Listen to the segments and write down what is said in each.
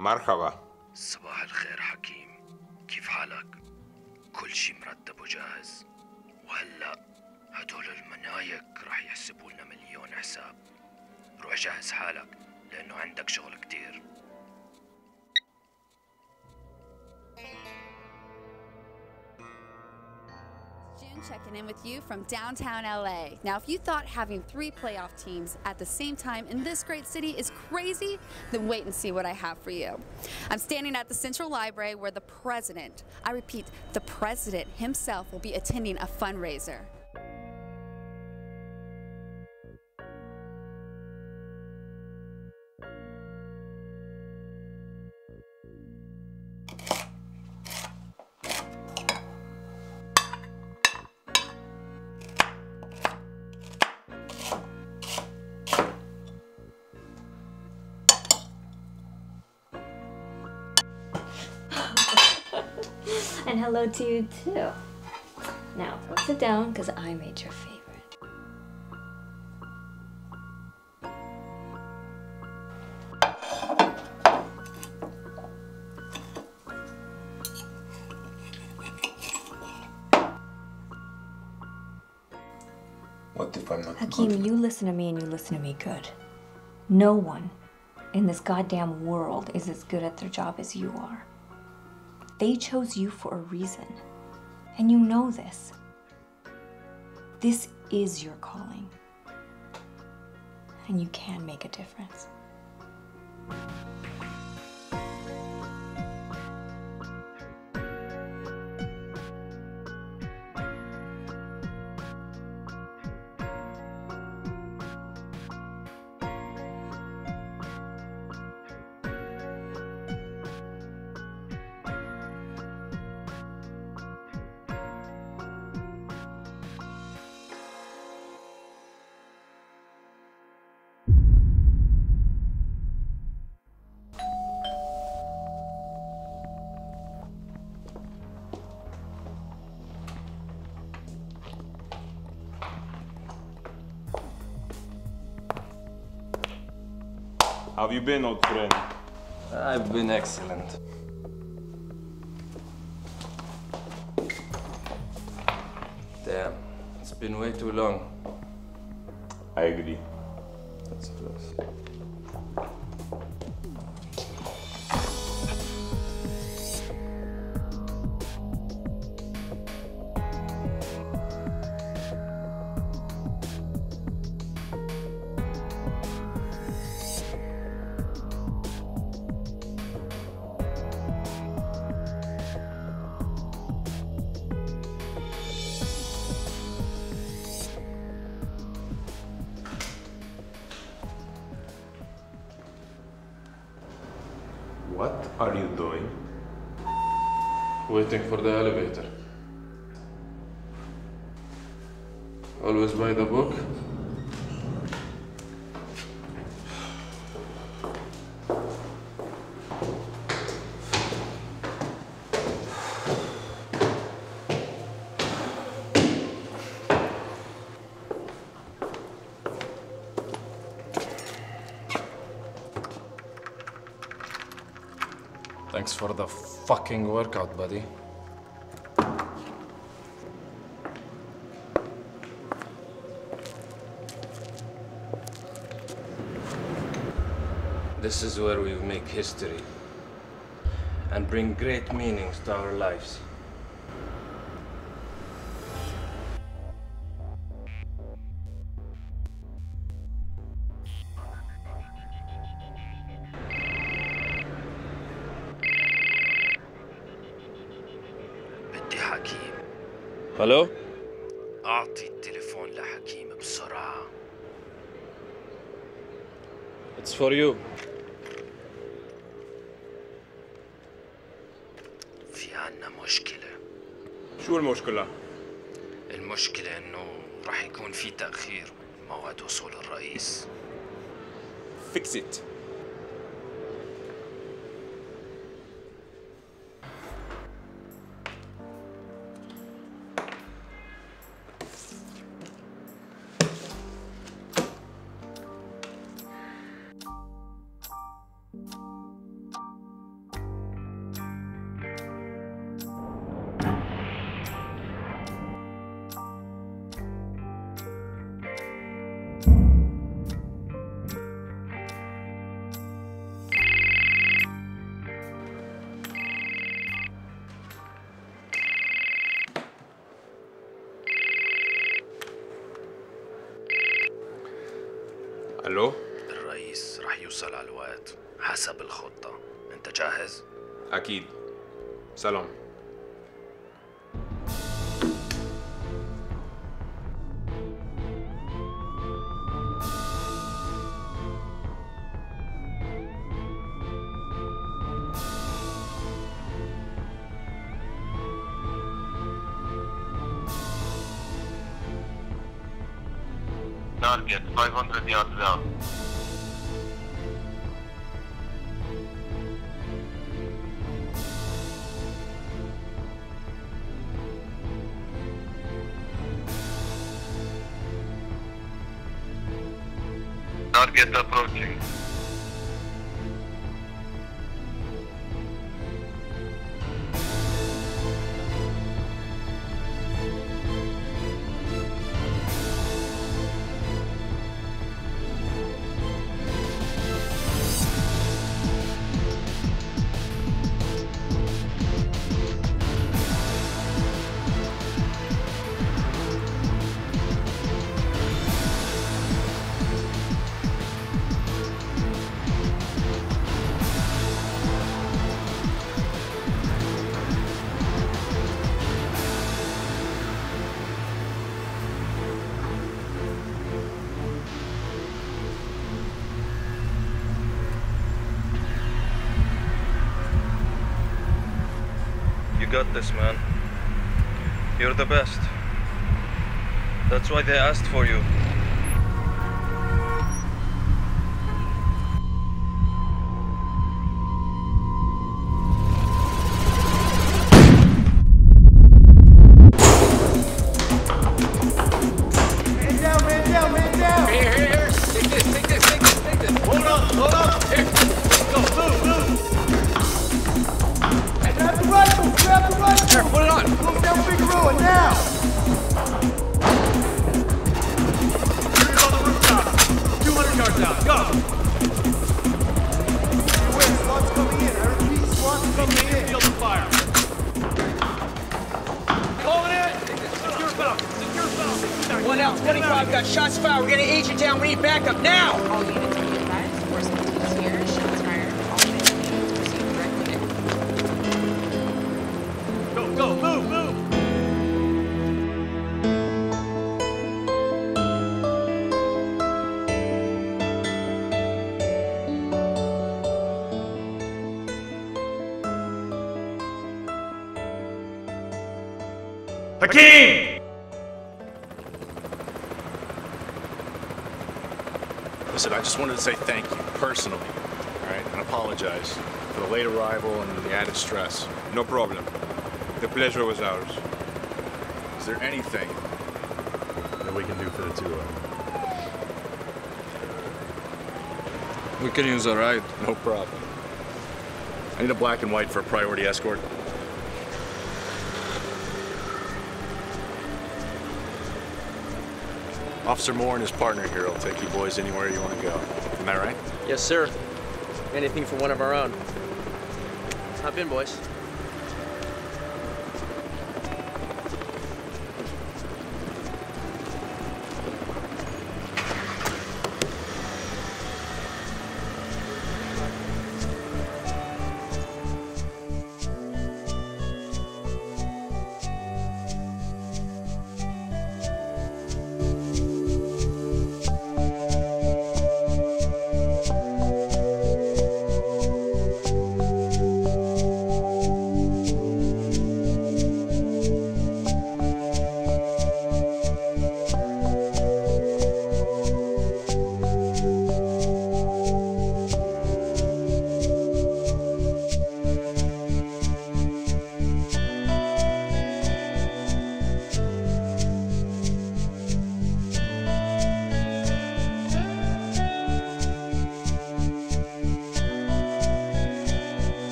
مرحبا. صباح الخير حكيم، كيف حالك؟ كل شي مرتب وجاهز، وهلأ هدول المنايك رح يحسبوا لنا مليون حساب. روح جهز حالك لأنه عندك شغل كتير. June checking in with you from downtown LA. Now, if you thought having 3 playoff teams at the same time in this great city is crazy, then wait and see what I have for you. I'm standing at the Central Library where the president, I repeat, the president himself will be attending a fundraiser. And hello to you too. Now, go sit down because I made your favorite. What if I'm not Hakeem, good? you listen to me and you listen to me good. No one in this goddamn world is as good at their job as you are. They chose you for a reason, and you know this. This is your calling, and you can make a difference. How have you been, old friend? I've been excellent. Damn, it's been way too long. I agree. That's close. What are you doing? Waiting for the elevator. Always by the book. Thanks for the fucking workout, buddy. This is where we make history and bring great meanings to our lives. بدي حكيم. Hello? أعطي التليفون لحكيم بسرعة. It's for you. في عنا مشكلة. شو المشكلة؟ المشكلة إنه رح يكون في تأخير موعد وصول الرئيس. Fix it. توصل على الوقت حسب الخطة. انت جاهز؟ أكيد. سلام. Target 500 yards out. Target approaching. You got this, man. You're the best. That's why they asked for you. One out, 25, got shots fired. We're getting agent down. We need backup now. All units be advised. Force continues here. Shots fired. All units proceed directly in. Go, move. Hakeem! Listen, I just wanted to say thank you, personally, all right? And apologize for the late arrival and the added stress. No problem. The pleasure was ours. Is there anything that we can do for the two of them? We can use a ride. No problem. I need a black and white for a priority escort. Officer Moore and his partner here will take you boys anywhere you want to go. Am I right? Yes, sir. Anything for one of our own. Hop in, boys.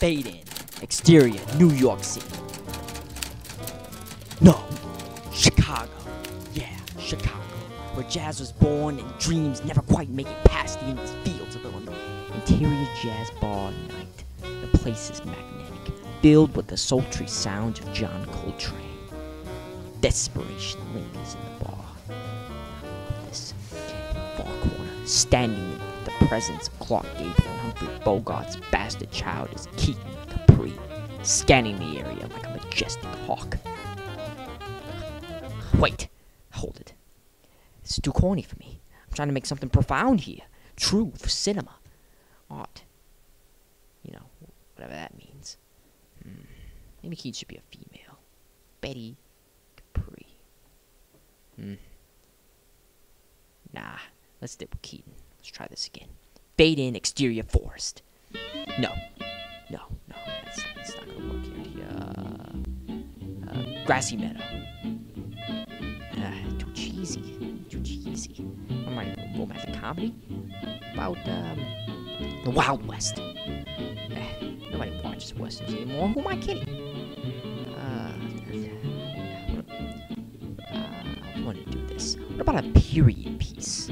Fade in. Exterior, New York City. No, Chicago. Yeah, Chicago. Where jazz was born and dreams never quite make it past the endless fields of Illinois. Interior jazz bar night. The place is magnetic, filled with the sultry sounds of John Coltrane. Desperation lingers in the bar. This far corner, standing in the presence of Clark Gable and Humphrey Bogart's bastard child is Keaton Capri, scanning the area like a majestic hawk. Wait, hold it. This is too corny for me. I'm trying to make something profound here. True for cinema. Art. You know, whatever that means. Maybe Keaton should be a female. Betty Capri. Nah, let's stick with Keaton. Let's try this again. Fade in, exterior forest. No, that's not gonna work here. Grassy meadow. Too cheesy. I'm writing romantic comedy about the Wild West. Nobody watches westerns anymore. Who am I kidding? I want to do this. What about a period piece?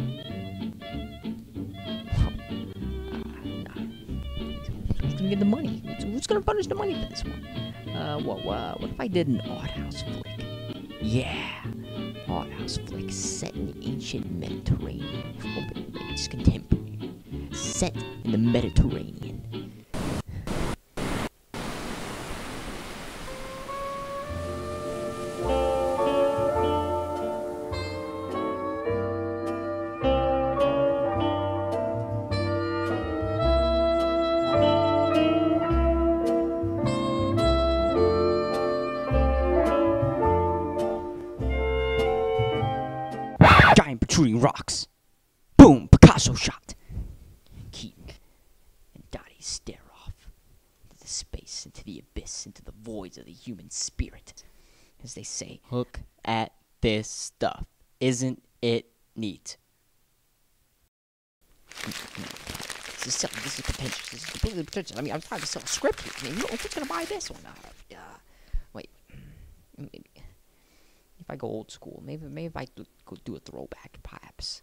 Who's gonna get the money? Who's gonna furnish the money for this one? What if I did an art house flick? Yeah, art house flick set in the ancient Mediterranean. Or maybe it's contemporary. Set in the Mediterranean. Giant protruding rocks. Boom! Picasso shot. Keaton and Dottie stare off into the space, into the abyss, into the voids of the human spirit. As they say, look at this stuff. Isn't it neat? This is pretentious. This is completely pretentious. I mean, I'm trying to sell a script here. I mean, who's gonna buy this one? Wait. Maybe. If I go old school, maybe if I go do a throwback, perhaps.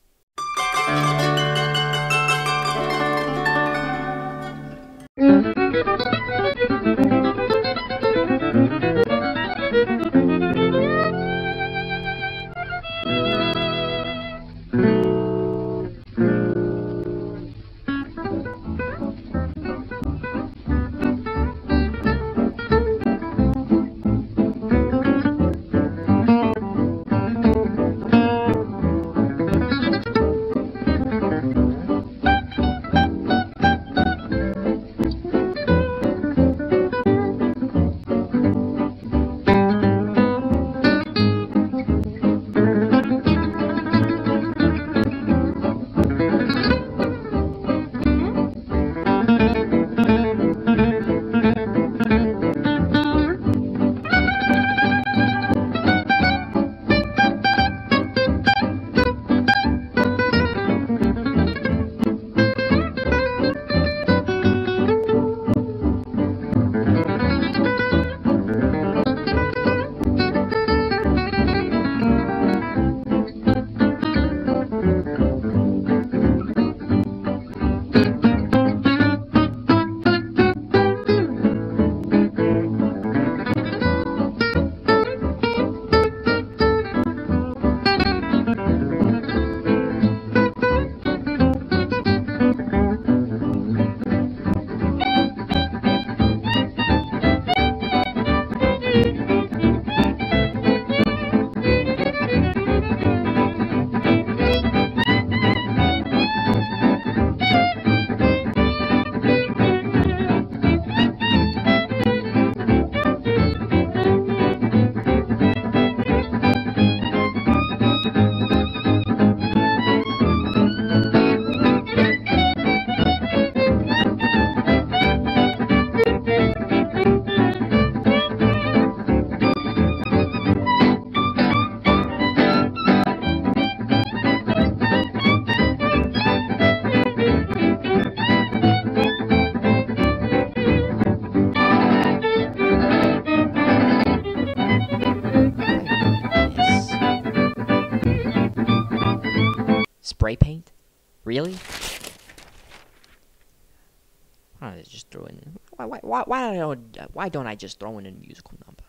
spray paint? Really? Why don't I just throw in? Why don't I just throw in a musical number?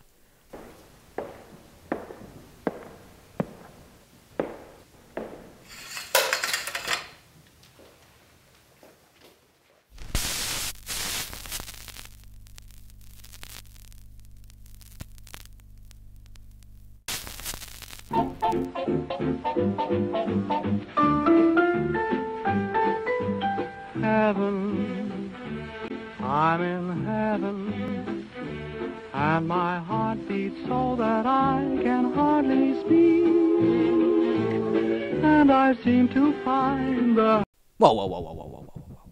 Heaven, I'm in heaven, and my heart beats so that I can hardly speak, and I seem to find the... Whoa.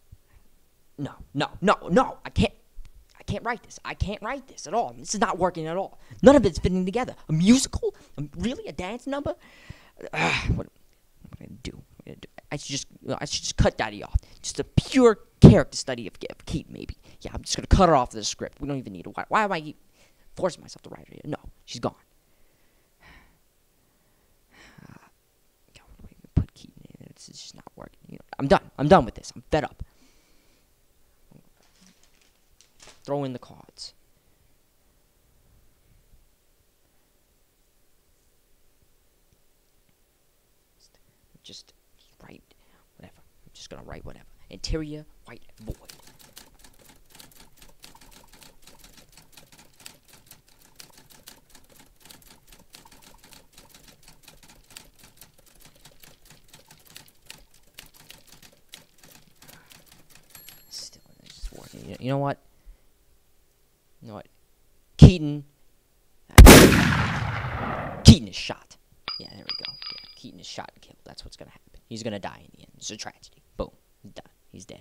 No, I can't write this. I can't write this at all. This is not working at all. None of it's fitting together. A musical? Really? A dance number? What am I gonna do? I should just cut Daddy off. Just a pure character study of Keaton, maybe. Yeah, I'm just gonna cut her off the script. We don't even need why am I forcing myself to write her here? No, she's gone. Put Keaton in. It's just not working. You know, I'm done. I'm done with this. I'm fed up. Throw in the cards. Just write whatever. I'm just gonna write whatever. Interior white void. Still, it's just working. You know what? You know what? Keaton. Keaton is shot. Yeah, there we go. Yeah, Keaton is shot and killed. That's what's gonna happen. He's gonna die in the end. It's a tragedy. Boom. He's done. He's dead.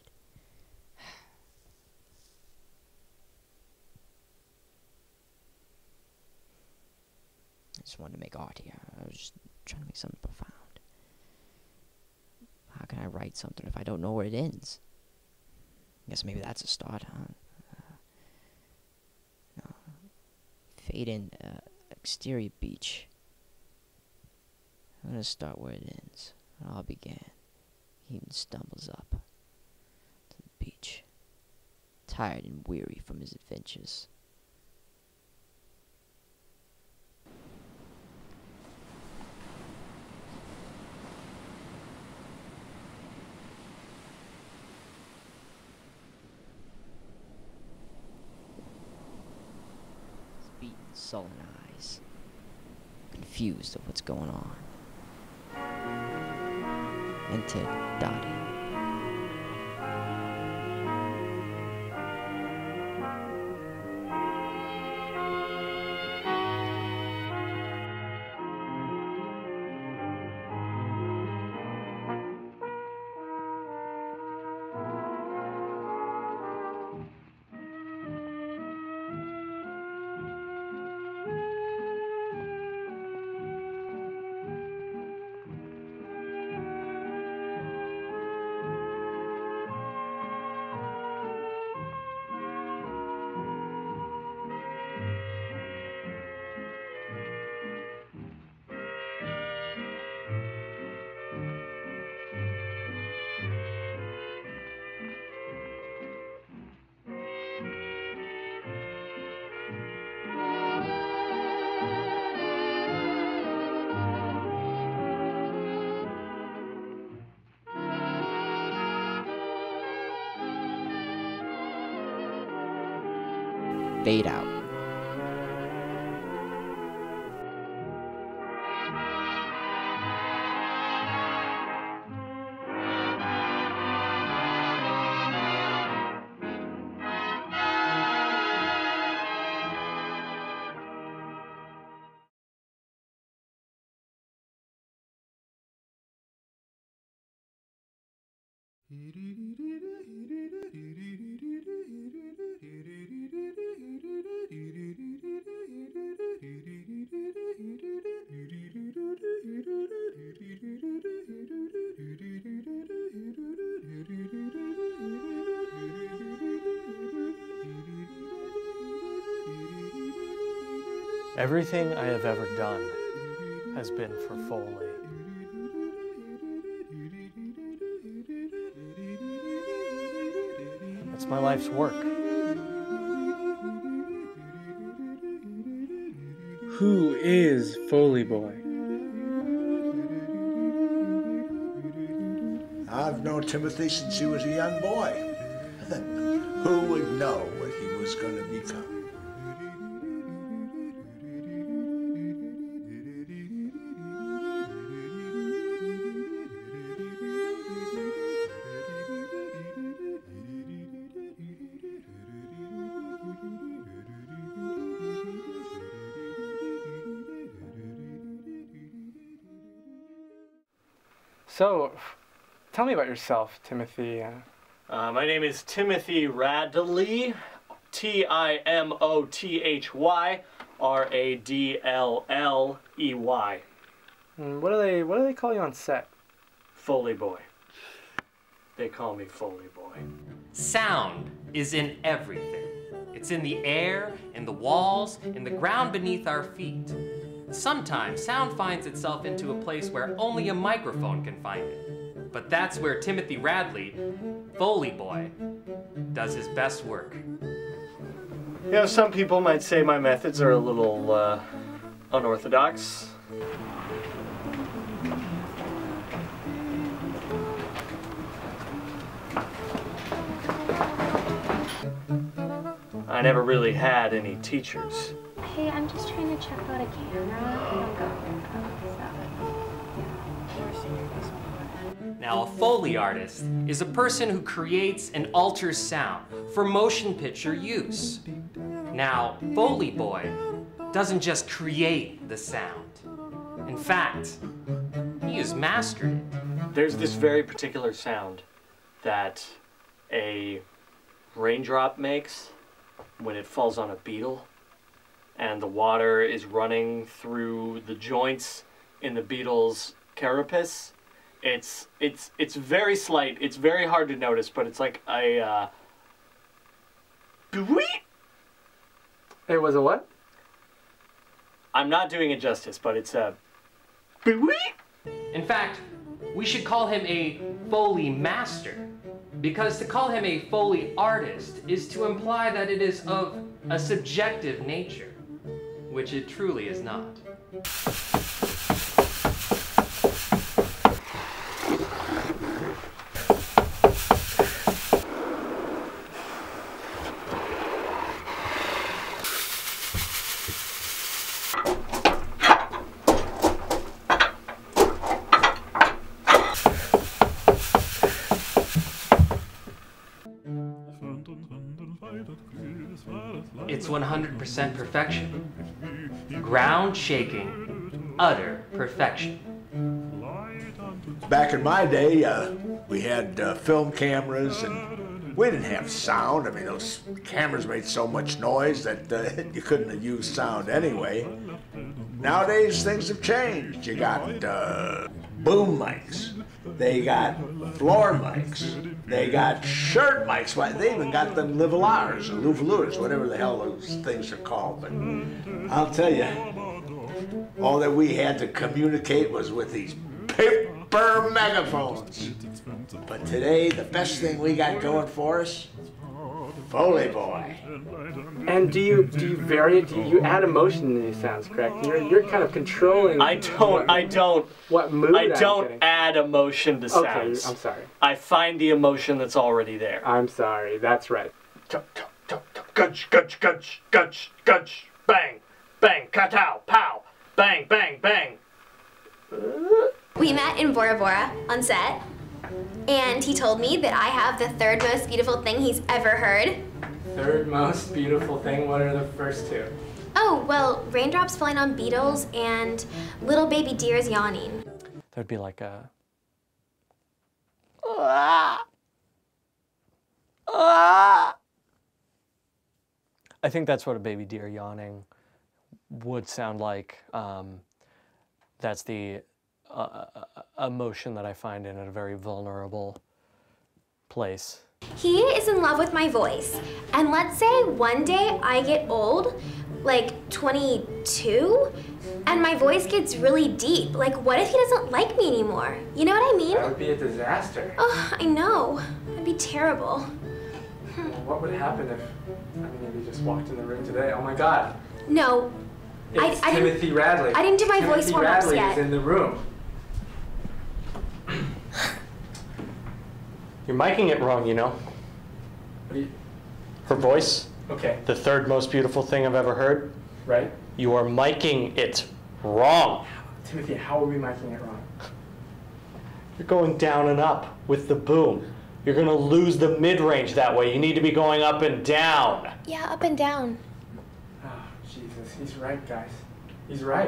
I just wanted to make art here. I was just trying to make something profound. How can I write something if I don't know where it ends? I guess maybe that's a start, huh? No. Fade in exterior beach. I'm gonna start where it ends. It all began. Keaton stumbles up to the beach, tired and weary from his adventures. His beaten, sullen eyes, confused of what's going on. Entered Dottie. Fade out. Everything I have ever done has been for Foley. It's my life's work. Who is Foley Boy? I've known Timothy since he was a young boy. Who would know what he was going to become? So, tell me about yourself, Timothy. My name is Timothy Radley, Timothy, Radley. What do they call you on set? Foley Boy. They call me Foley Boy. Sound is in everything. It's in the air, in the walls, in the ground beneath our feet. Sometimes sound finds itself into a place where only a microphone can find it. But that's where Timothy Radley, Foley Boy, does his best work. You know, some people might say my methods are a little unorthodox. I never really had any teachers. Hey, I'm just trying to check out a camera. Now, a Foley artist is a person who creates and alters sound for motion picture use. Now, Foley Boy doesn't just create the sound. In fact, he has mastered it. There's this very particular sound that a raindrop makes when it falls on a beetle and the water is running through the joints in the beetle's carapace. It's very slight. It's very hard to notice, but it's like a It was a what? I'm not doing it justice, but it's a In fact, we should call him a Foley master, because to call him a Foley artist is to imply that it is of a subjective nature, which it truly is not. It's 100% perfection. Ground-shaking, utter perfection. Back in my day, we had film cameras, and we didn't have sound. I mean, those cameras made so much noise that you couldn't have used sound anyway. Nowadays, things have changed. You got boom mics. They got floor mics. They got shirt mics. They even got them lavaliers, whatever the hell those things are called. But I'll tell you, all that we had to communicate was with these paper megaphones. But today, the best thing we got going for us, Foley Boy. And do you vary it? Do you add emotion to these sounds, correct? You're kind of controlling. I don't. What mood? I don't add emotion to sounds. Okay, I'm sorry. I find the emotion that's already there. I'm sorry. That's right. Gutch, gutch, gutch, gutch, gutch, bang, bang, katow, pow, bang, bang, bang. We met in Bora Bora on set, and he told me that I have the third most beautiful thing he's ever heard. Third most beautiful thing? What are the first two? Oh, well, raindrops falling on beetles and little baby deers yawning. There'd be like a... I think that's what a baby deer yawning would sound like. That's the emotion that I find in a very vulnerable place. He is in love with my voice. And let's say one day I get old, like 22, and my voice gets really deep. Like, what if he doesn't like me anymore? You know what I mean? That would be a disaster. Oh, I know. That'd be terrible. What would happen if Maybe just walked in the room today? Oh my God. No. It's I Timothy Radley. I didn't do my voice warm-ups Radley yet. is in the room. You're miking it wrong, you know. Her voice. Okay. The third most beautiful thing I've ever heard. Right. You are miking it wrong. Timothy, how are we miking it wrong? You're going down and up with the boom. You're going to lose the mid-range that way. You need to be going up and down. Yeah, up and down. Oh, Jesus. He's right, guys. He's right.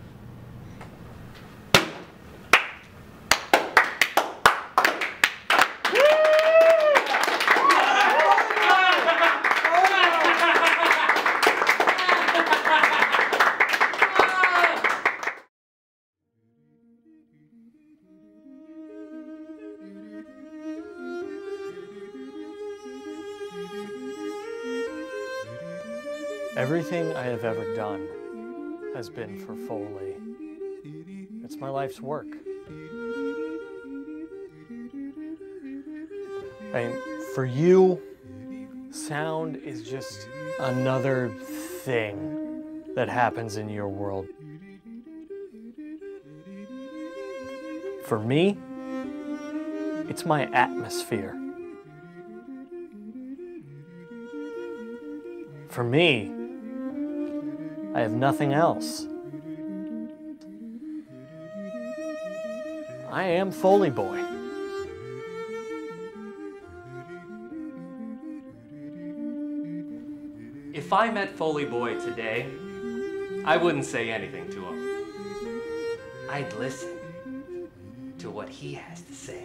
Everything I have ever done has been for Foley. It's my life's work. And for you, sound is just another thing that happens in your world. For me, it's my atmosphere. For me, I have nothing else. I am Foley Boy. If I met Foley Boy today, I wouldn't say anything to him. I'd listen to what he has to say.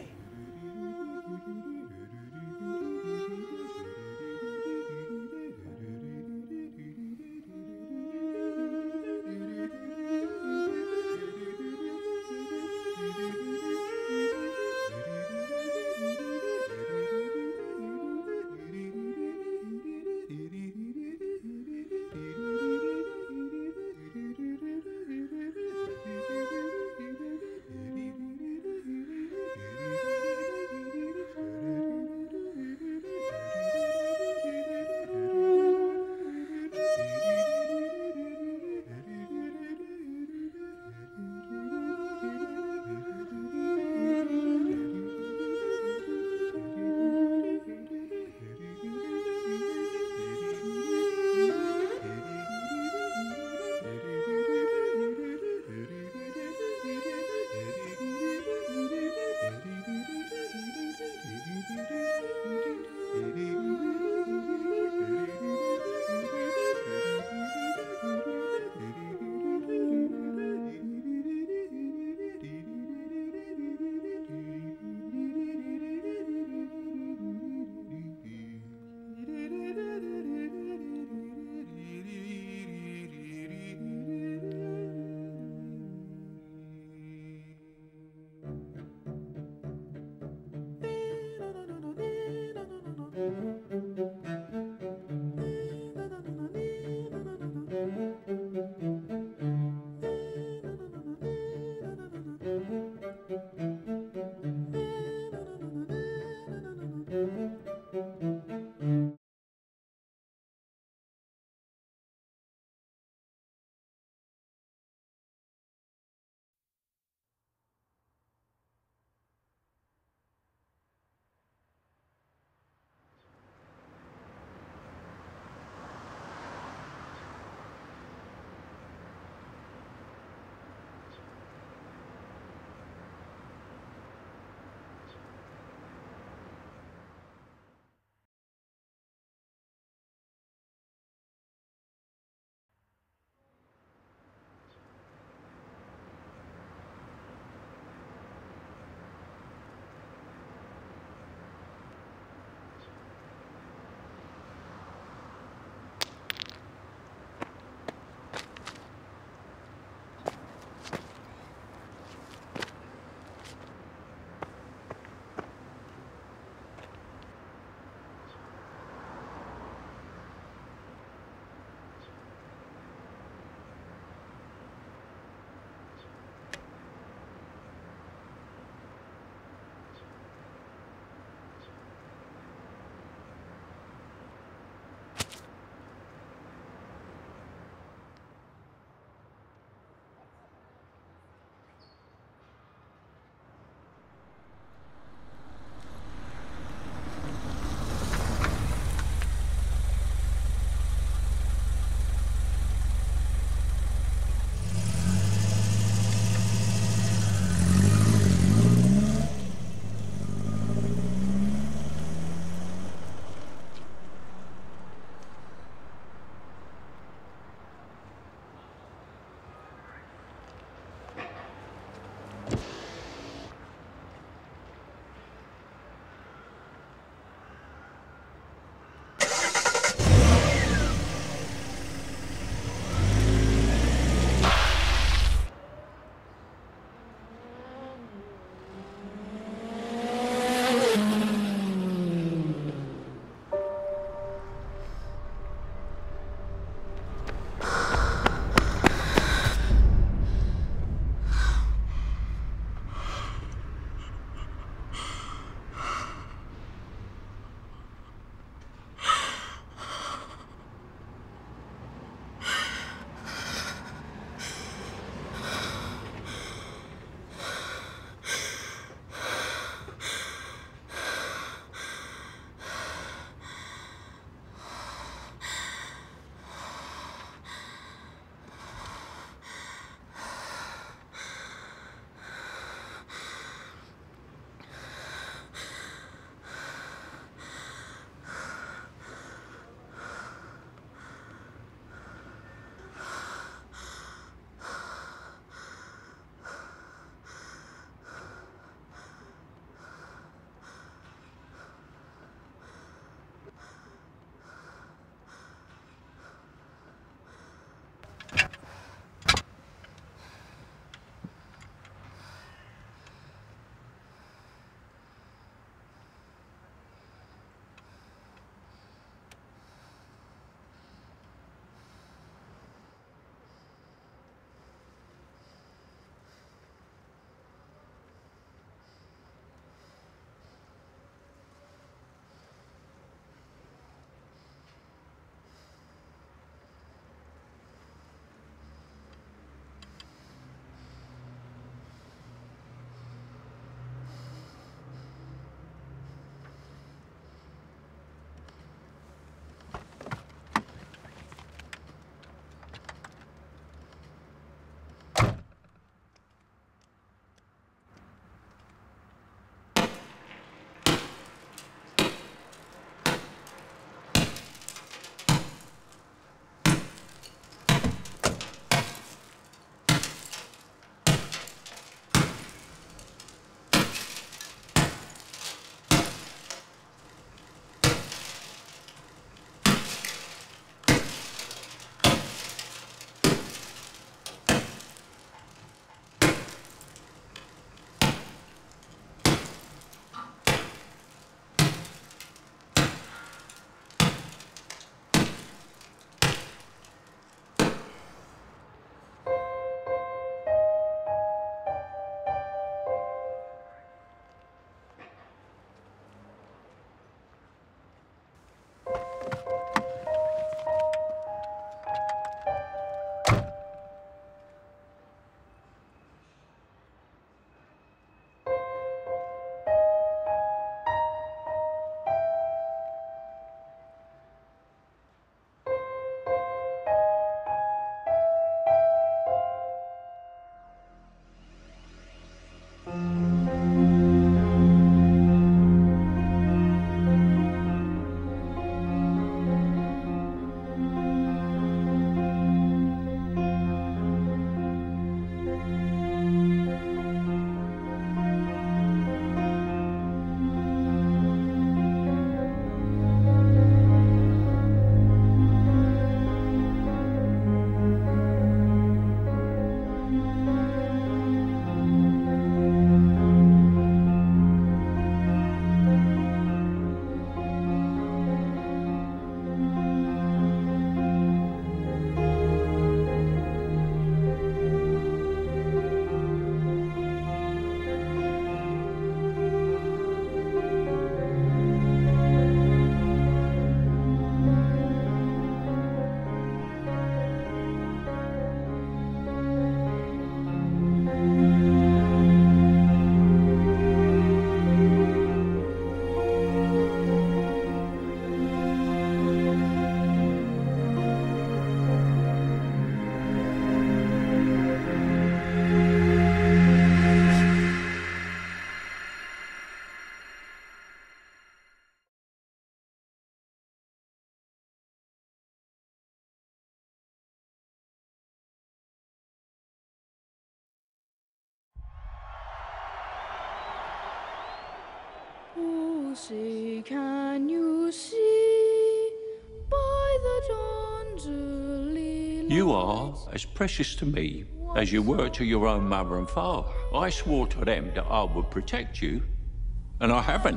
say, can you see by the dawn's early light? You are as precious to me as you were to your own mother and father. I swore to them that I would protect you, and I haven't.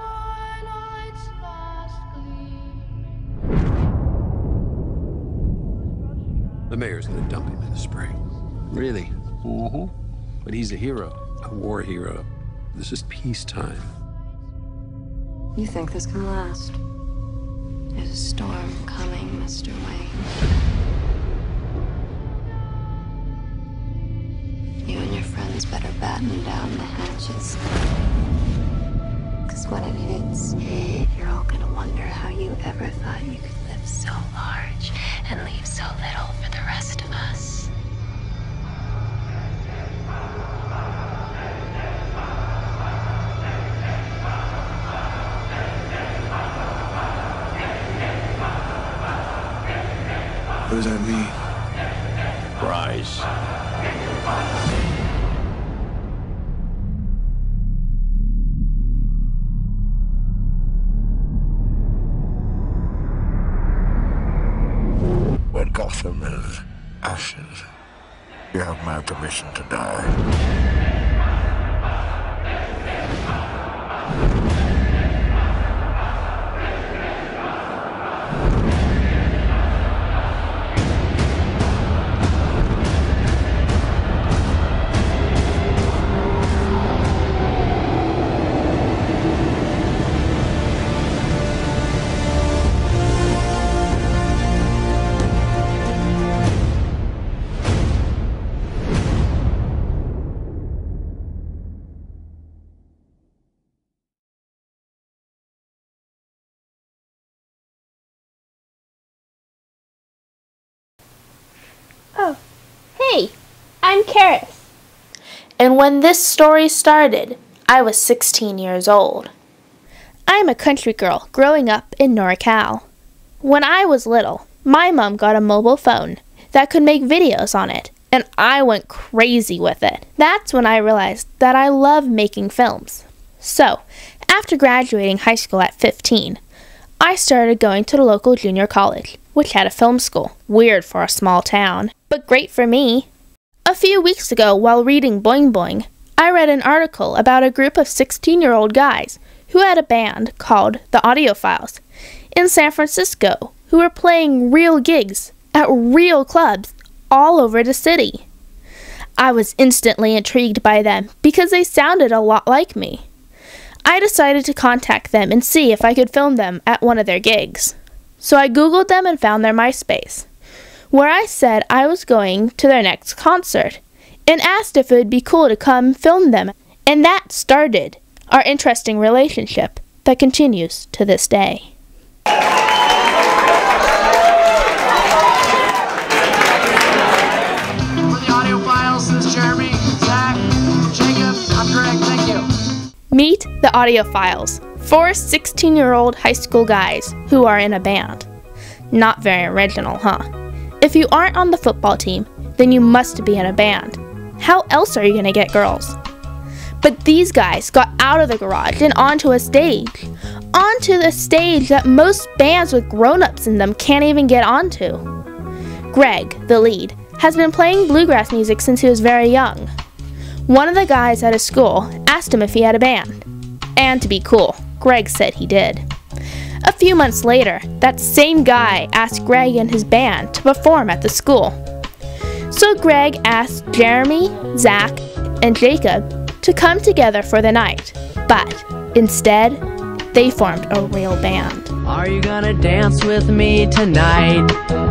The mayor's gonna dump him in the spring. Really? Mm-hmm. But he's a hero, a war hero. This is peacetime. You think this can last? There's a storm coming, Mr. Wayne. You and your friends better batten down the hatches. Because when it hits, you're all gonna wonder how you ever thought you could live so large and leave so little for the rest of us. What does that mean? Rise. When Gotham is ashes, you have my permission to die. Oh, hey, I'm Karis. And when this story started, I was 16 years old. I'm a country girl growing up in NorCal. When I was little, my mom got a mobile phone that could make videos on it, and I went crazy with it. That's when I realized that I love making films. So, after graduating high school at 15, I started going to the local junior college, which had a film school. Weird for a small town, but great for me. A few weeks ago, while reading Boing Boing, I read an article about a group of 16-year-old guys who had a band called the Audiophiles in San Francisco who were playing real gigs at real clubs all over the city. I was instantly intrigued by them because they sounded a lot like me. I decided to contact them and see if I could film them at one of their gigs. So I Googled them and found their MySpace, where I said I was going to their next concert, and asked if it would be cool to come film them. And that started our interesting relationship that continues to this day. For the Audiophiles, this is Jeremy, Zach, Jacob, I'm Greg, thank you. Meet the Audiophiles, 4 16-year-old high school guys who are in a band. Not very original, huh? If you aren't on the football team, then you must be in a band. How else are you going to get girls? But these guys got out of the garage and onto a stage. Onto the stage that most bands with grown-ups in them can't even get onto. Greg, the lead, has been playing bluegrass music since he was very young. One of the guys at his school asked him if he had a band. And to be cool, Greg said he did. A few months later, that same guy asked Greg and his band to perform at the school. So Greg asked Jeremy, Zach, and Jacob to come together for the night. But instead, they formed a real band. Are you gonna dance with me tonight?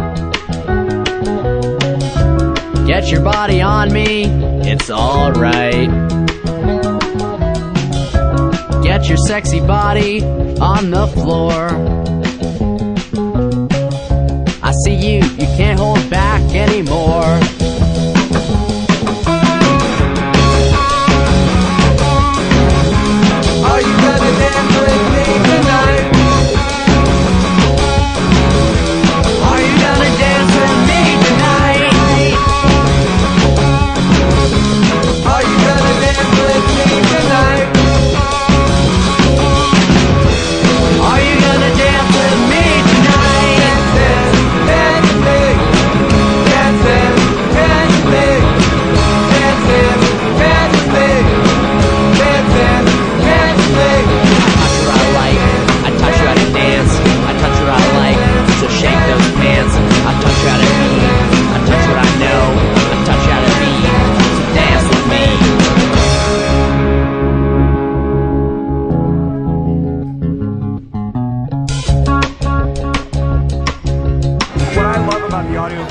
Get your body on me, it's alright. Get your sexy body on the floor. I see you, you can't hold back anymore. Are you gonna dance with me tonight? Are you gonna dance with me tonight? Are you gonna dance with me tonight?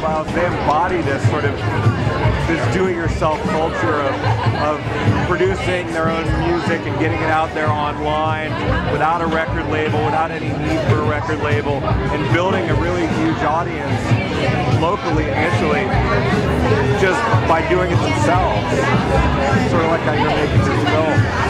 Audiofiles, they embody this sort of this do-it-yourself culture of producing their own music and getting it out there online without a record label, without any need for a record label, and building a really huge audience locally initially just by doing it themselves. Sort of like how you're making this film.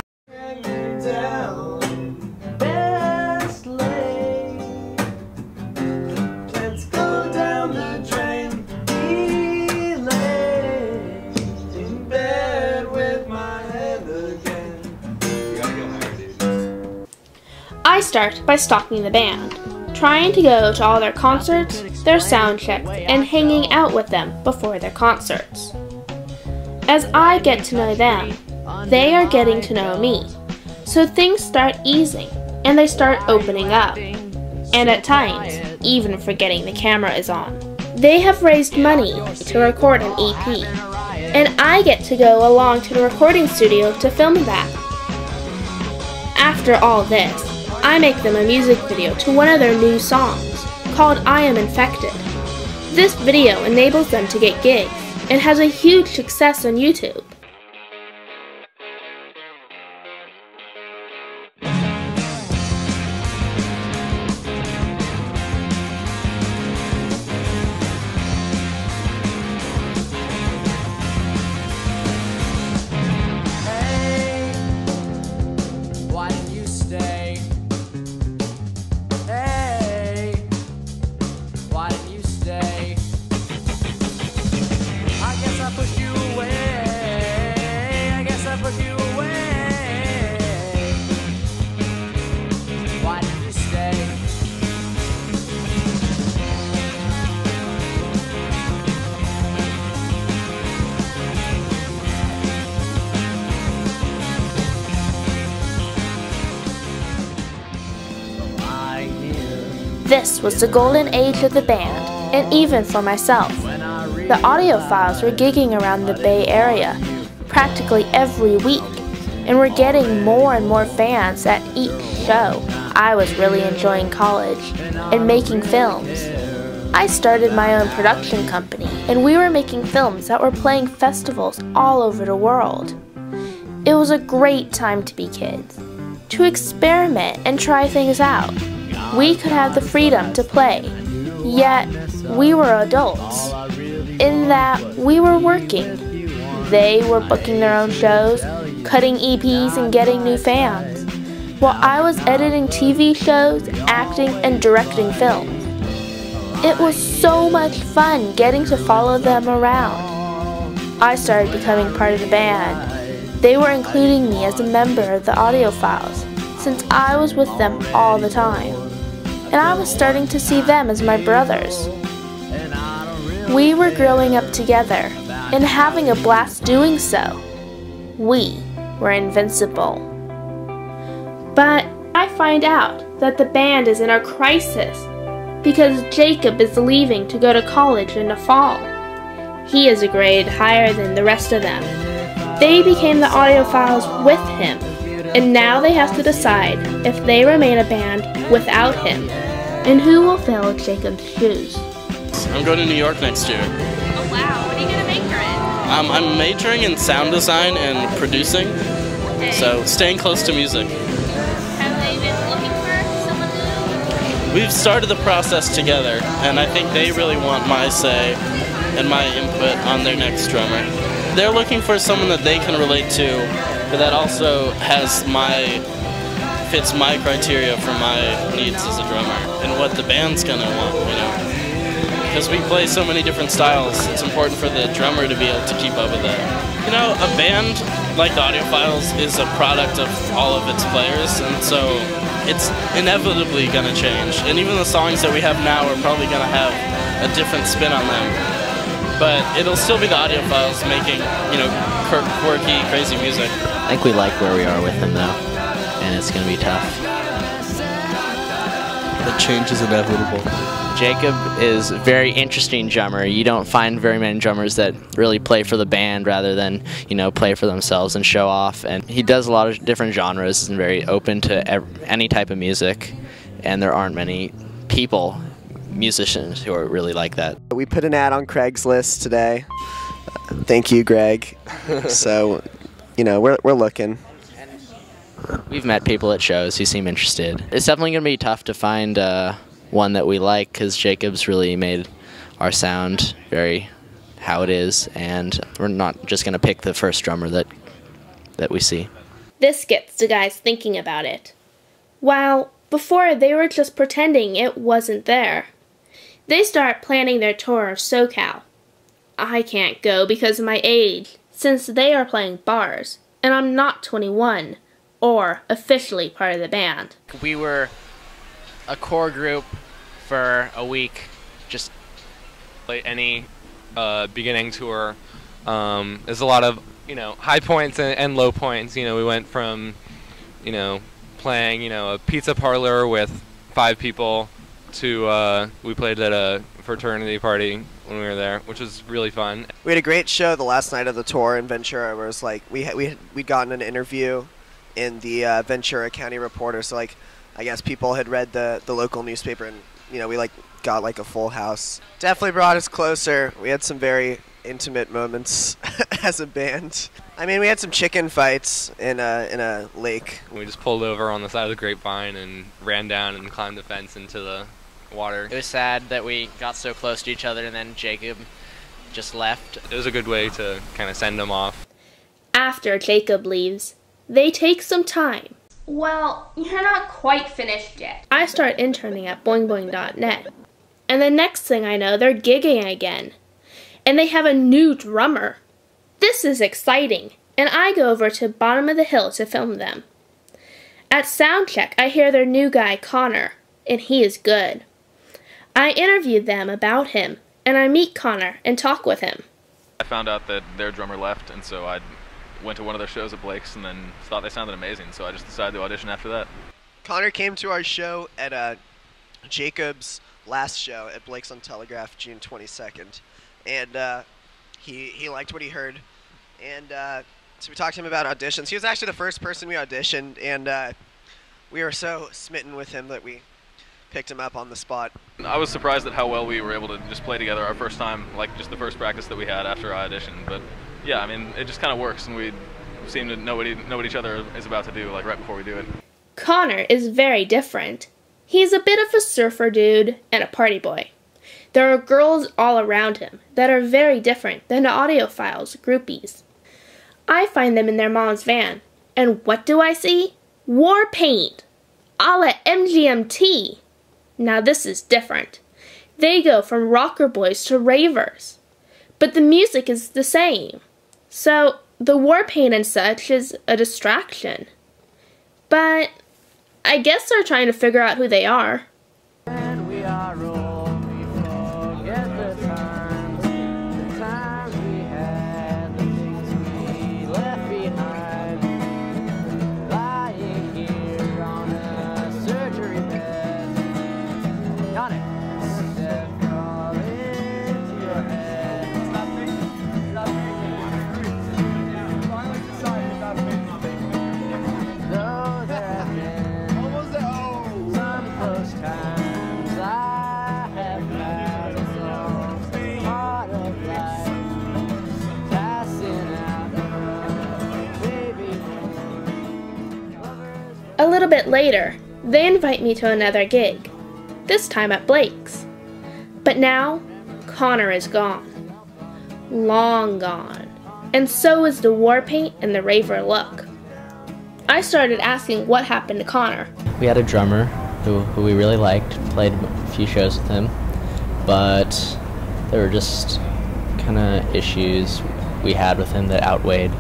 I start by stalking the band, trying to go to all their concerts, their sound checks, and hanging out with them before their concerts. As I get to know them, they are getting to know me, so things start easing and they start opening up, and at times, even forgetting the camera is on. They have raised money to record an EP, and I get to go along to the recording studio to film that. After all this, I make them a music video to one of their new songs, called I Am Infected. This video enables them to get gigs, and has a huge success on YouTube. This was the golden age of the band, and even for myself. The Audiophiles were gigging around the Bay Area practically every week, and were getting more and more fans at each show. I was really enjoying college and making films. I started my own production company, and we were making films that were playing festivals all over the world. It was a great time to be kids, to experiment and try things out. We could have the freedom to play, yet we were adults, in that we were working. They were booking their own shows, cutting EPs and getting new fans, while I was editing TV shows, acting, and directing films. It was so much fun getting to follow them around. I started becoming part of the band. They were including me as a member of the Audiophiles, since I was with them all the time. And I was starting to see them as my brothers. We were growing up together and having a blast doing so. We were invincible. But I find out that the band is in a crisis because Jacob is leaving to go to college in the fall. He is a grade higher than the rest of them. They became the Audiophiles with him, and now they have to decide if they remain a band without him, and who will fill Jacob's shoes. I'm going to New York next year. Oh wow, what are you going to major in? I'm majoring in sound design and producing, so staying close to music. Have they been looking for someone new? We've started the process together, and I think they really want my say and my input on their next drummer. They're looking for someone that they can relate to, but that also fits my criteria for my needs as a drummer and what the band's gonna want, you know. Because we play so many different styles, it's important for the drummer to be able to keep up with that. You know, a band like the Audiophiles is a product of all of its players, and so it's inevitably gonna change. And even the songs that we have now are probably gonna have a different spin on them. But it'll still be the Audiophiles making, you know, quirky, crazy music. I think we like where we are with them though, and it's gonna be tough. The change is inevitable. Jacob is a very interesting drummer. You don't find very many drummers that really play for the band rather than, you know, play for themselves and show off. And he does a lot of different genres and very open to any type of music. And there aren't many people musicians who are really like that. We put an ad on Craigslist today. Thank you, Greg. So, you know, we're looking. We've met people at shows who seem interested. It's definitely going to be tough to find one that we like, because Jacob's really made our sound very how it is, and we're not just going to pick the first drummer that we see. This gets the guys thinking about it. While before they were just pretending it wasn't there. They start planning their tour of SoCal. I can't go because of my age, since they are playing bars, and I'm not 21, or officially part of the band. We were a core group for a week, just like any beginning tour. There's a lot of, you know, high points and low points. You know, we went from, you know, playing, you know, a pizza parlor with 5 people to we played at a fraternity party when we were there, which was really fun. We had a great show the last night of the tour in Ventura, where it was like we'd gotten an interview in the Ventura County Reporter, so like I guess people had read the local newspaper, and you know, we like got like a full house. Definitely brought us closer. We had some very intimate moments as a band. I mean, we had some chicken fights in a lake. We just pulled over on the side of the grapevine and ran down and climbed the fence into the water. It was sad that we got so close to each other and then Jacob just left. It was a good way to kind of send him off. After Jacob leaves, they take some time. Well, you're not quite finished yet. I start interning at boingboing.net, and the next thing I know, they're gigging again. And they have a new drummer. This is exciting, and I go over to Bottom of the Hill to film them. At soundcheck, I hear their new guy, Connor, and he is good. I interviewed them about him, and I meet Connor and talk with him. I found out that their drummer left, and so I went to one of their shows at Blake's and then thought they sounded amazing, so I just decided to audition after that. Connor came to our show at Jacob's last show at Blake's on Telegraph, June 22nd, and he liked what he heard, and so we talked to him about auditions. He was actually the first person we auditioned, and we were so smitten with him that we picked him up on the spot. I was surprised at how well we were able to just play together our first time, like just the first practice that we had after I auditioned. But yeah, I mean, it just kind of works, and we seem to know what each other is about to do, like right before we do it. Connor is very different. He's a bit of a surfer dude and a party boy. There are girls all around him that are very different than the audiophiles groupies. I find them in their mom's van, and what do I see? War paint! A la MGMT! Now this is different. They go from rocker boys to ravers. But the music is the same. So the war paint and such is a distraction. But I guess they're trying to figure out who they are. A little bit later, they invite me to another gig, this time at Blake's. But now, Connor is gone. Long gone. And so is the war paint and the raver look. I started asking what happened to Connor. We had a drummer who we really liked, played a few shows with him, but there were just kind of issues we had with him that outweighed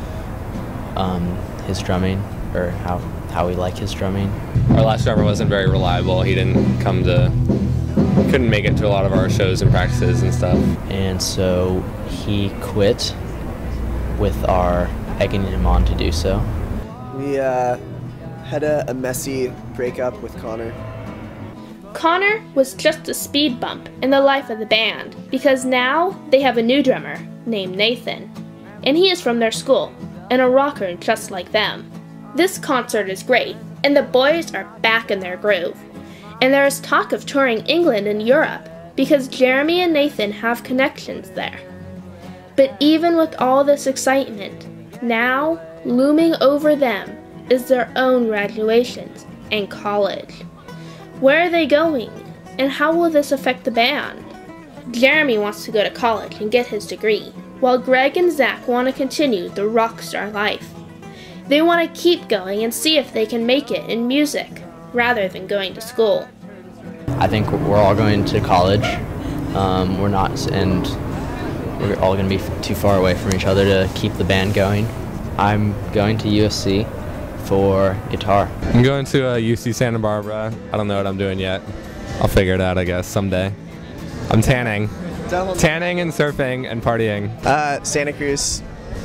his drumming, or how we like his drumming. Our last drummer wasn't very reliable. He couldn't make it to a lot of our shows and practices and stuff. And so he quit with our egging him on to do so. We had a messy breakup with Connor. Connor was just a speed bump in the life of the band, because now they have a new drummer named Nathan, and he is from their school and a rocker just like them. This concert is great, and the boys are back in their groove. And there is talk of touring England and Europe because Jeremy and Nathan have connections there. But even with all this excitement, now looming over them is their own graduations and college. Where are they going, and how will this affect the band? Jeremy wants to go to college and get his degree, while Greg and Zach want to continue the rock star life. They want to keep going and see if they can make it in music, rather than going to school. I think we're all going to college. We're not, and we're all going to be too far away from each other to keep the band going. I'm going to USC for guitar. I'm going to UC Santa Barbara. I don't know what I'm doing yet. I'll figure it out, I guess, someday. I'm tanning. Tanning and surfing and partying. Santa Cruz.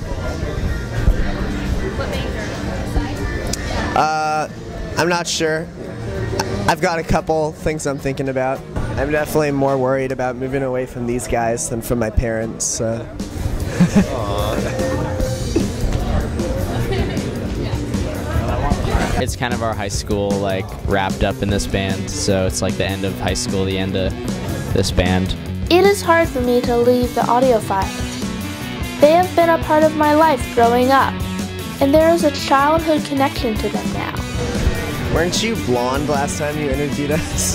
What major? I'm not sure. I've got a couple things I'm thinking about. I'm definitely more worried about moving away from these guys than from my parents. It's kind of our high school, like, wrapped up in this band, so it's like the end of high school, the end of this band. It is hard for me to leave the audiophiles. They have been a part of my life growing up, and there is a childhood connection to them now. Weren't you blonde last time you interviewed us?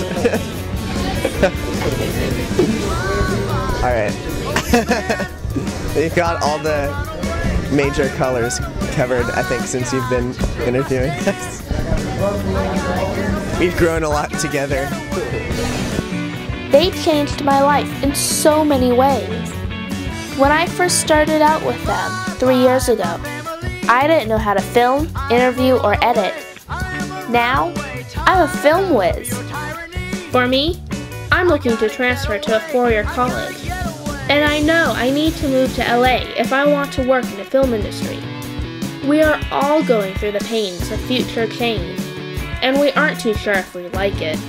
Alright. You've got all the major colors covered, I think, since you've been interviewing us. We've grown a lot together. They changed my life in so many ways. When I first started out with them 3 years ago, I didn't know how to film, interview, or edit. Now, I'm a film whiz. For me, I'm looking to transfer to a four-year college. And I know I need to move to LA if I want to work in the film industry. We are all going through the pains of future change, and we aren't too sure if we like it.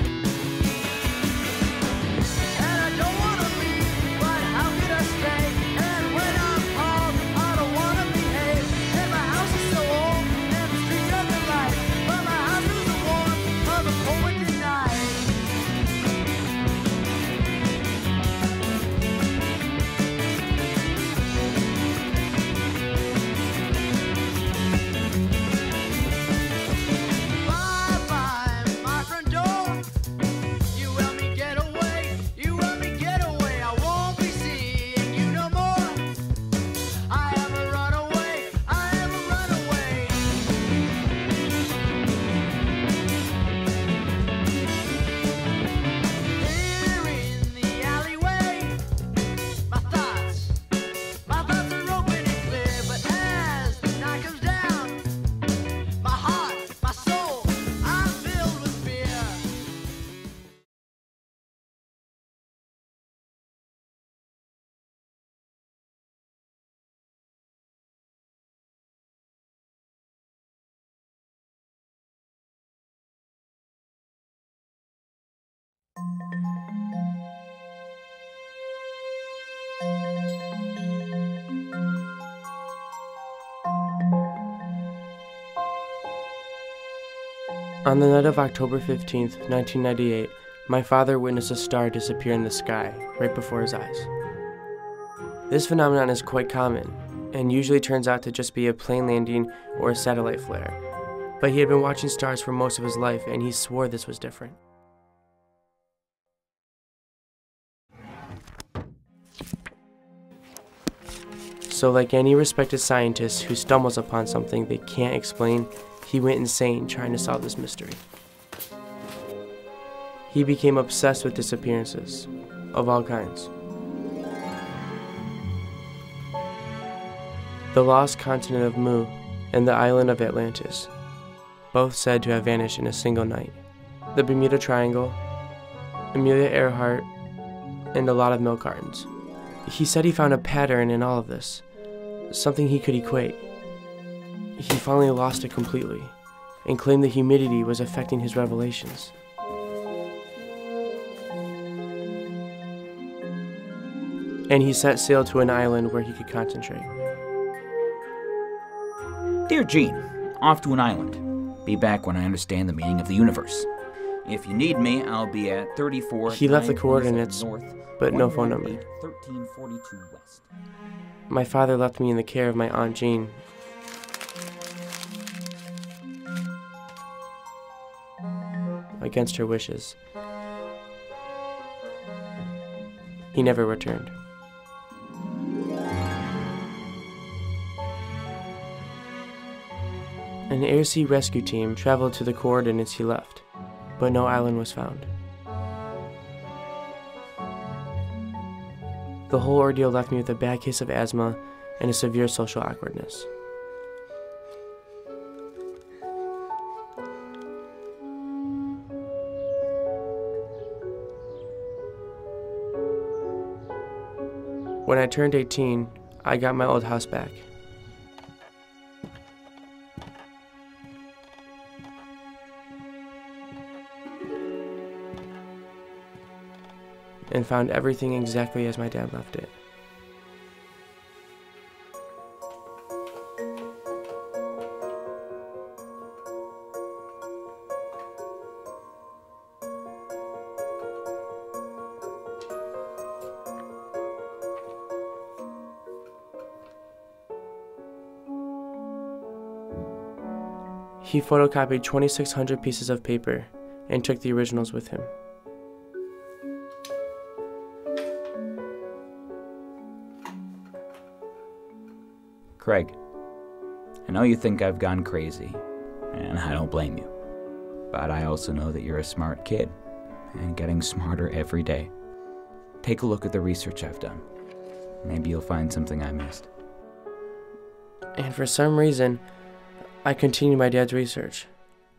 On the night of October 15th, 1998, my father witnessed a star disappear in the sky right before his eyes. This phenomenon is quite common, and usually turns out to just be a plane landing or a satellite flare. But he had been watching stars for most of his life, and he swore this was different. So like any respected scientist who stumbles upon something they can't explain, he went insane trying to solve this mystery. He became obsessed with disappearances, of all kinds. The lost continent of Mu and the island of Atlantis, both said to have vanished in a single night. The Bermuda Triangle, Amelia Earhart, and a lot of milk cartons. He said he found a pattern in all of this, something he could equate. He finally lost it completely, and claimed the humidity was affecting his revelations. And he set sail to an island where he could concentrate. Dear Gene, off to an island. Be back when I understand the meaning of the universe. If you need me, I'll be at 34. He left the coordinates, but no phone number. 1342 West. My father left me in the care of my Aunt Jean. Against her wishes. He never returned. An air-sea rescue team traveled to the coordinates he left, but no island was found. The whole ordeal left me with a bad case of asthma and a severe social awkwardness. When I turned 18, I got my old house back. And found everything exactly as my dad left it. He photocopied 2,600 pieces of paper and took the originals with him. Craig, I know you think I've gone crazy, and I don't blame you. But I also know that you're a smart kid, and getting smarter every day. Take a look at the research I've done. Maybe you'll find something I missed. And for some reason, I continued my dad's research.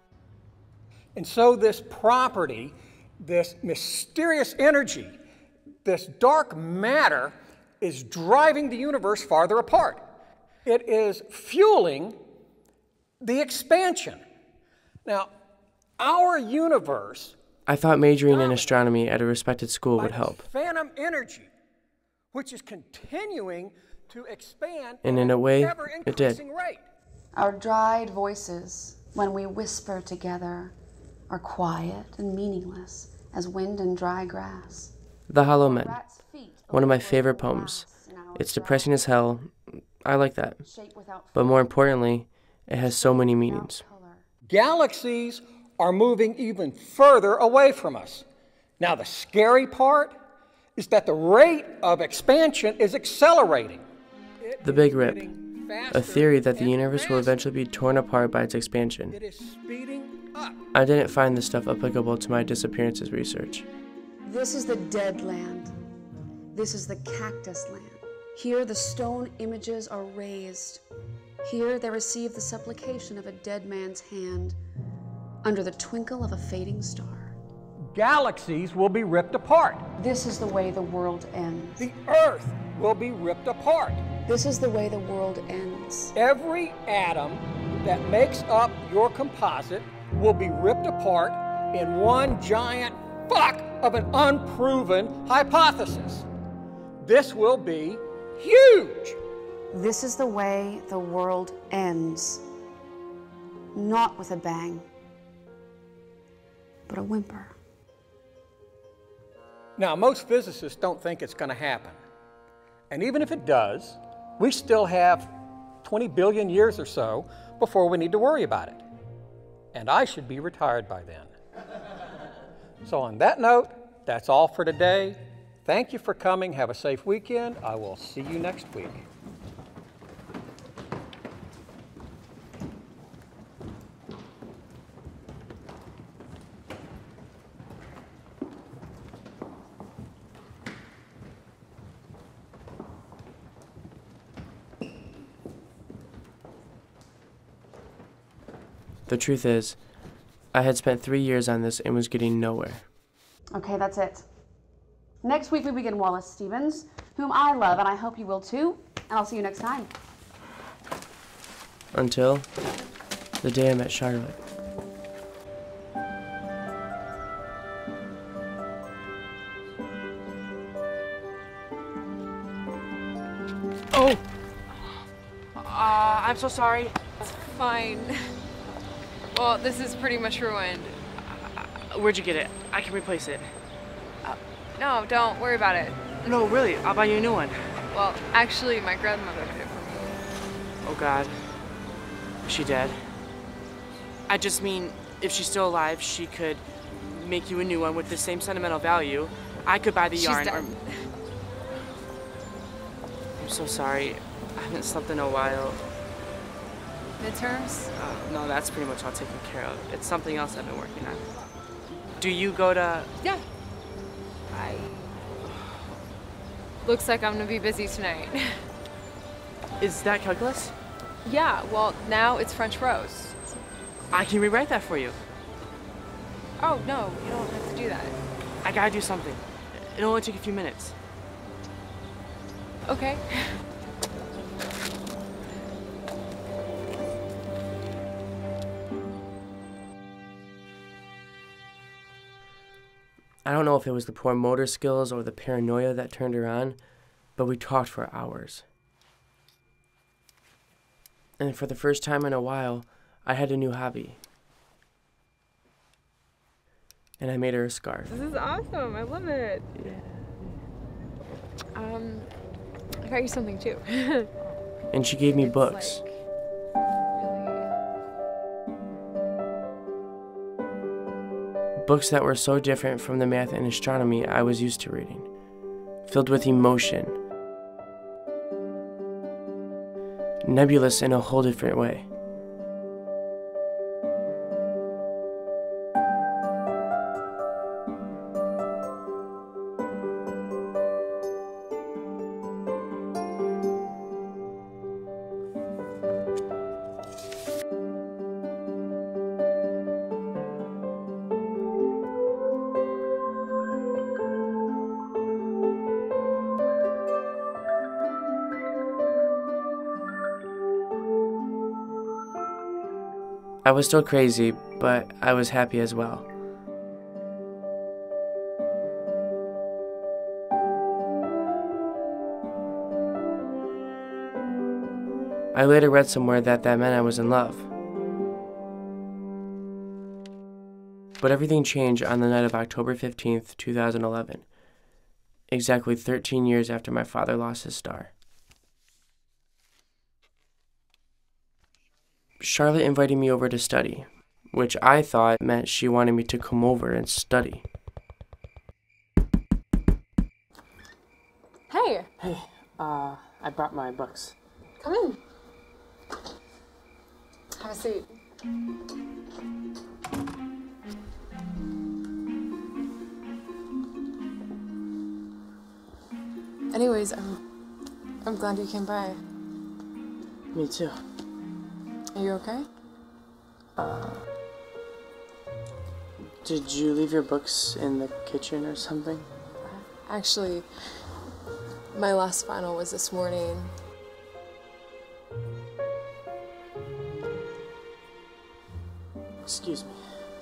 And so this property, this mysterious energy, this dark matter is driving the universe farther apart. It is fueling the expansion. Now, our universe... I thought majoring in astronomy at a respected school would help. Phantom energy, which is continuing to expand And in a way, it did. rate. Our dried voices, when we whisper together, are quiet and meaningless as wind and dry grass. The Hollow Men, one of my favorite poems. It's depressing as hell. I like that. But more importantly, it has so many meanings. Galaxies are moving even further away from us. Now, the scary part is that the rate of expansion is accelerating. The Big Rip, a theory that the universe will eventually be torn apart by its expansion. It is speeding up. I didn't find this stuff applicable to my disappearances research. This is the dead land. This is the cactus land. Here the stone images are raised. Here they receive the supplication of a dead man's hand under the twinkle of a fading star. Galaxies will be ripped apart. This is the way the world ends. The Earth will be ripped apart. This is the way the world ends. Every atom that makes up your composite will be ripped apart in one giant fuck of an unproven hypothesis. This will be huge. This is the way the world ends. Not with a bang, but a whimper. Now, most physicists don't think it's going to happen. And even if it does, we still have 20 billion years or so before we need to worry about it. And I should be retired by then. So on that note, that's all for today. Thank you for coming. Have a safe weekend. I will see you next week. The truth is, I had spent 3 years on this and was getting nowhere. Okay, that's it. Next week we begin Wallace Stevens, whom I love, and I hope you will too. And I'll see you next time. Until the day I met Charlotte. Oh! I'm so sorry. It's fine. Well, this is pretty much ruined. Where'd you get it? I can replace it. No, don't worry about it. No, really, I'll buy you a new one. Well, actually, my grandmother did it for me. Oh God. Is she dead? I just mean, if she's still alive, she could make you a new one with the same sentimental value. I could buy the yarn. She's dead. I'm so sorry. I haven't slept in a while. Midterms? No, that's pretty much all taken care of. It's something else I've been working on. Do you go to... Yeah. Looks like I'm gonna be busy tonight. Is that calculus? Yeah, well, now it's French prose. I can rewrite that for you. Oh, no, you don't have to do that. I gotta do something. It'll only take a few minutes. Okay. I don't know if it was the poor motor skills or the paranoia that turned her on, but we talked for hours. And for the first time in a while, I had a new hobby. And I made her a scarf. This is awesome. I love it. Yeah. I got you something too. And she gave me books. Books that were so different from the math and astronomy I was used to reading, filled with emotion, nebulous in a whole different way. I was still crazy, but I was happy as well. I later read somewhere that meant I was in love. But everything changed on the night of October 15th, 2011, exactly 13 years after my father lost his star. Charlotte invited me over to study, which I thought meant she wanted me to come over and study. Hey. Hey, I brought my books. Come in. Have a seat. Anyways, I'm glad you came by. Me too. Are you okay? Did you leave your books in the kitchen or something? Actually, my last final was this morning. Excuse me.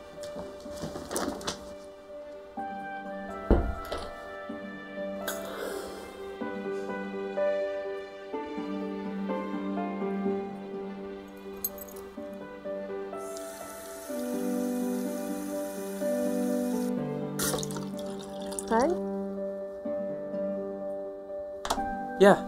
Craig? Yeah.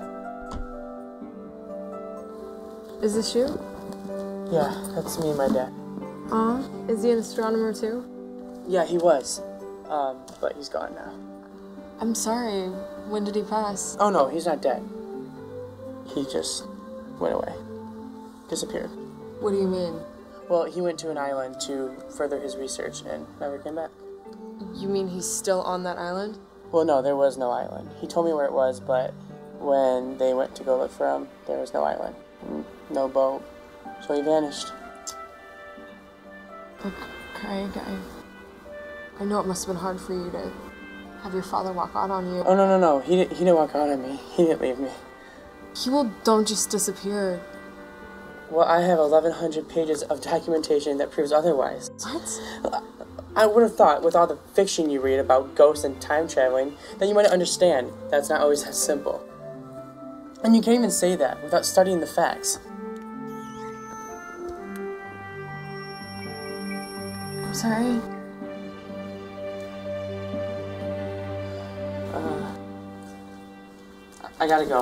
Is this you? Yeah, that's me and my dad. Is he an astronomer too? Yeah, he was. But he's gone now. I'm sorry. When did he pass? Oh no, he's not dead. He just went away. Disappeared. What do you mean? Well, he went to an island to further his research and never came back. You mean he's still on that island? Well, no, there was no island. He told me where it was, but when they went to go look for him, there was no island. No boat. So he vanished. But Craig, I know it must have been hard for you to have your father walk out on you. Oh, no. He didn't walk out on me. He didn't leave me. People don't just disappear. Well, I have 1,100 pages of documentation that proves otherwise. What? I would have thought, with all the fiction you read about ghosts and time traveling, that you might understand that's not always that simple. And you can't even say that without studying the facts. I'm sorry. I gotta go.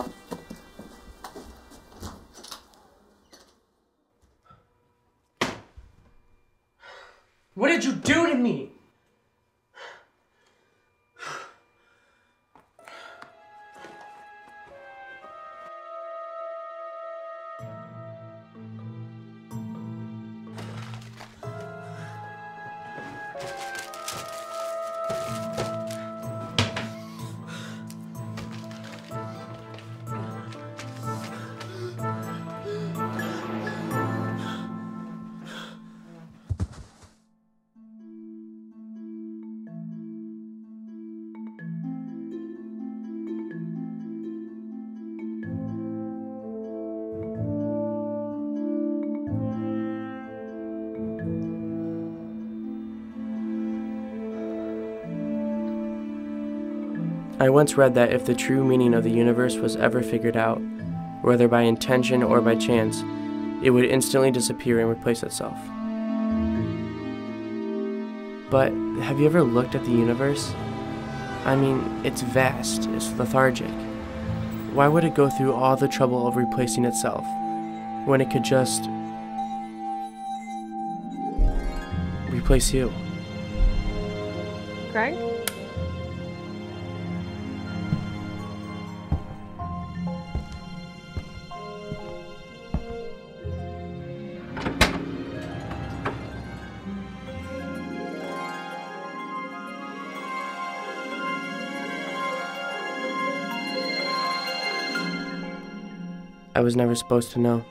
What did you do to me? I once read that if the true meaning of the universe was ever figured out, whether by intention or by chance, it would instantly disappear and replace itself. But have you ever looked at the universe? I mean, it's vast, it's lethargic. Why would it go through all the trouble of replacing itself when it could just replace you? Greg? I was never supposed to know.